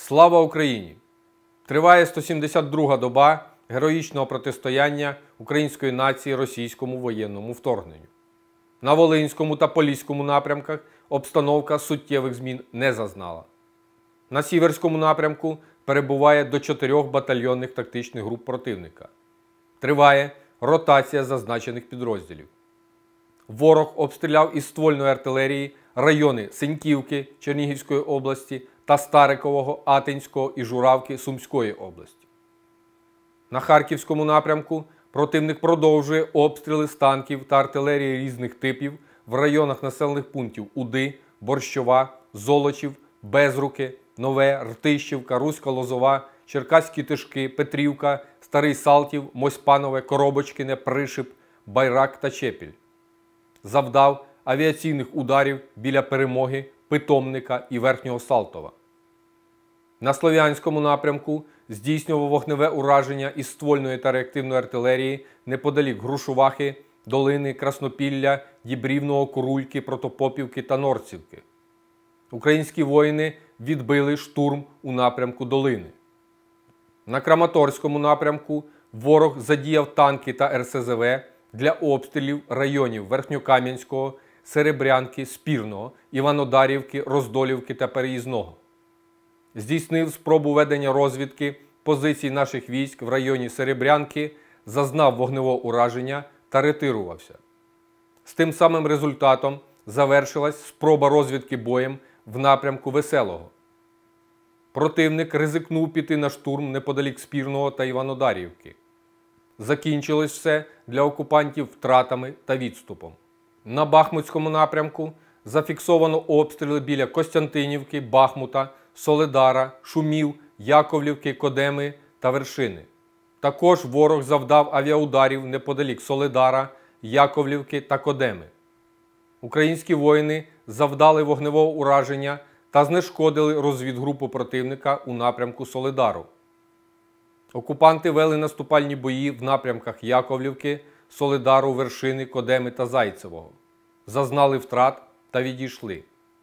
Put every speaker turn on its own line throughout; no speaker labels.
Слава Україні! Триває 172-га доба героїчного протистояння української нації російському воєнному вторгненню. На Волинському та Поліському напрямках обстановка суттєвих змін не зазнала. На Сіверському напрямку перебуває до 4 батальйонних тактичних груп противника. Триває ротація зазначених підрозділів. Ворог обстріляв із ствольної артилерії райони Синьківки Чернігівської області та Старикового, Атинського і Журавки Сумської області. На Харківському напрямку противник продовжує обстріли з танків та артилерії різних типів в районах населених пунктів Уди, Борщова, Золочів, Безруки, Нове, Ртищівка, Руська Лозова, Черкаські Тишки, Петрівка, Старий Салтів, Мосьпанове, Коробочкине, Пришип, Байрак та Чепіль. Завдав авіаційних ударів біля Перемоги, Питомника і Верхнього Салтова. На Слов'янському напрямку здійснював вогневе ураження із ствольної та реактивної артилерії неподалік Грушувахи, Долини, Краснопілля, Дібрівного, Курульки, Протопопівки та Норцівки. Українські воїни відбили штурм у напрямку Долини. На Краматорському напрямку ворог задіяв танки та РСЗВ для обстрілів районів Верхньокам'янського, Серебрянки, Спірного, Іванодарівки, Роздолівки та Переїзного. Здійснив спробу ведення розвідки позицій наших військ в районі Серебрянки, зазнав вогневого ураження та ретирувався. З тим самим результатом завершилась спроба розвідки боєм в напрямку Веселого. Противник ризикнув піти на штурм неподалік Спірного та Іванодарівки. Закінчилось все для окупантів втратами та відступом. На Бахмутському напрямку зафіксовано обстріли біля Костянтинівки, Бахмута, Соледара, Шумів, Яковлівки, Кодеми та Вершини. Також ворог завдав авіаударів неподалік Соледара, Яковлівки та Кодеми. Українські воїни завдали вогневого ураження та знешкодили розвідгрупу противника у напрямку Соледару. Окупанти вели наступальні бої в напрямках Яковлівки, Соледару, Вершини, Кодеми та Зайцевого. Зазнали втрат та відійшли.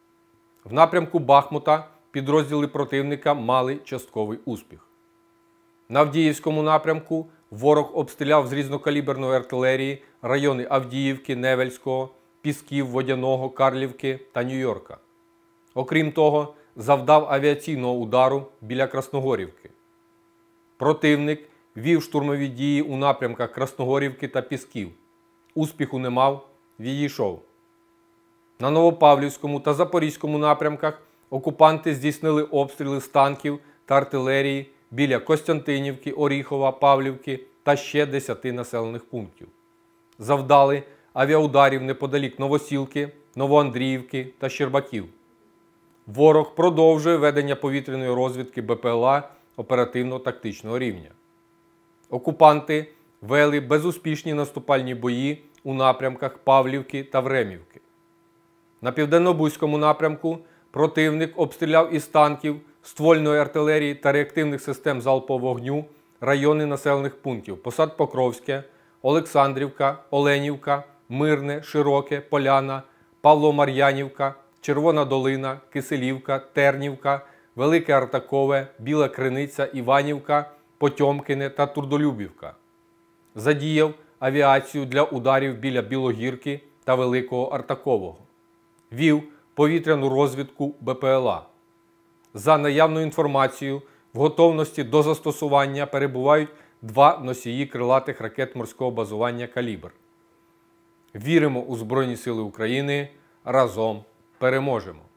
В напрямку Бахмута підрозділи противника мали частковий успіх. На Авдіївському напрямку ворог обстріляв з різнокаліберної артилерії райони Авдіївки, Невельського, Пісків, Водяного, Карлівки та Нью-Йорка. Окрім того, завдав авіаційного удару біля Красногорівки. Противник вів штурмові дії у напрямках Красногорівки та Пісків. Успіху не мав, відійшов. На Новопавлівському та Запорізькому напрямках окупанти здійснили обстріли з танків та артилерії біля Костянтинівки, Оріхова, Павлівки та ще 10 населених пунктів. Завдали авіаударів неподалік Новосілки, Новоандріївки та Щербаків. Ворог продовжує ведення повітряної розвідки БПЛА оперативно-тактичного рівня. Окупанти вели безуспішні наступальні бої у напрямках Павлівки та Времівки. На Південно-Бузькому напрямку противник обстріляв із танків, ствольної артилерії та реактивних систем залпового вогню райони населених пунктів Посад Покровське, Олександрівка, Оленівка, Мирне, Широке, Поляна, Павло-Мар'янівка, Червона Долина, Киселівка, Тернівка, Велике Артакове, Біла Криниця, Іванівка, Потьомкине та Турдолюбівка. Задіяв авіацію для ударів біля Білогірки та Великого Артакового. Вів повітряну розвідку БПЛА. За наявною інформацією, в готовності до застосування перебувають 2 носії крилатих ракет морського базування «Калібр». Віримо у Збройні Сили України. Разом переможемо!